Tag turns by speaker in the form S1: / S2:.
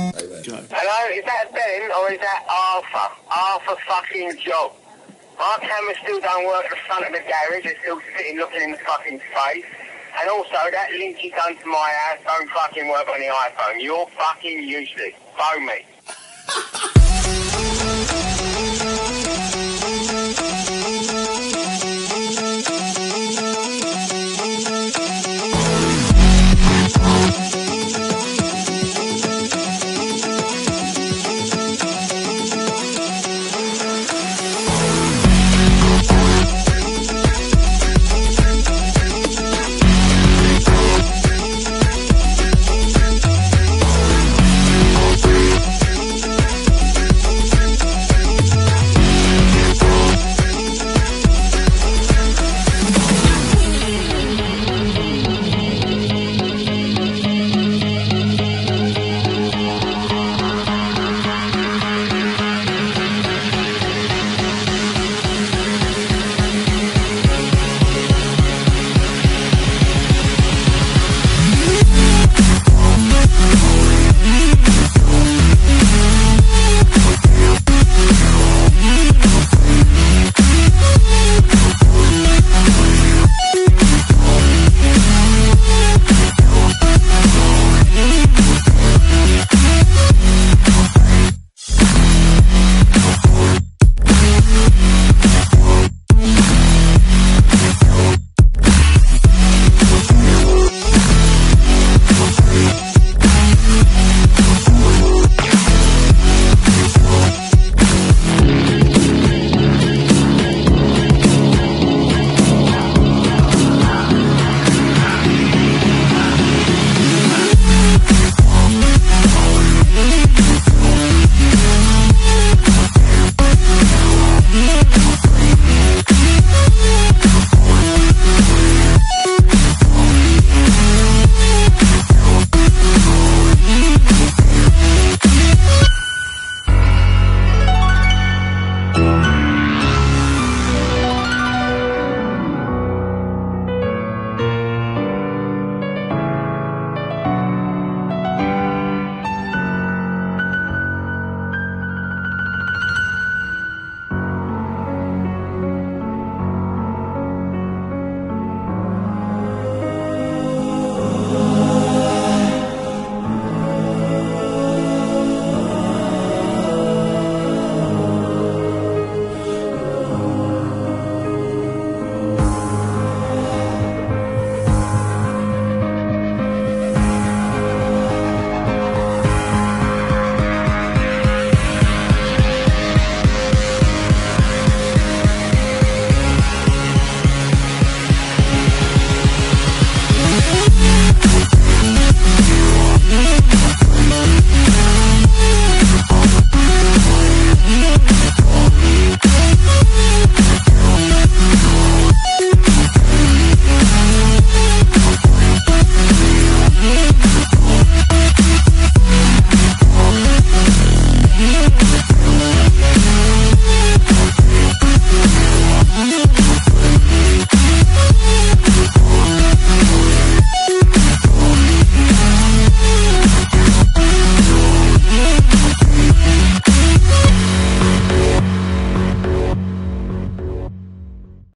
S1: Hello, is that Ben or is that Arthur? Arthur fucking Job. My camera still don't work at the front of the garage, it's still sitting looking in the fucking space. And also, that link you done to my house don't fucking work on the iPhone. You're fucking useless. Phone me.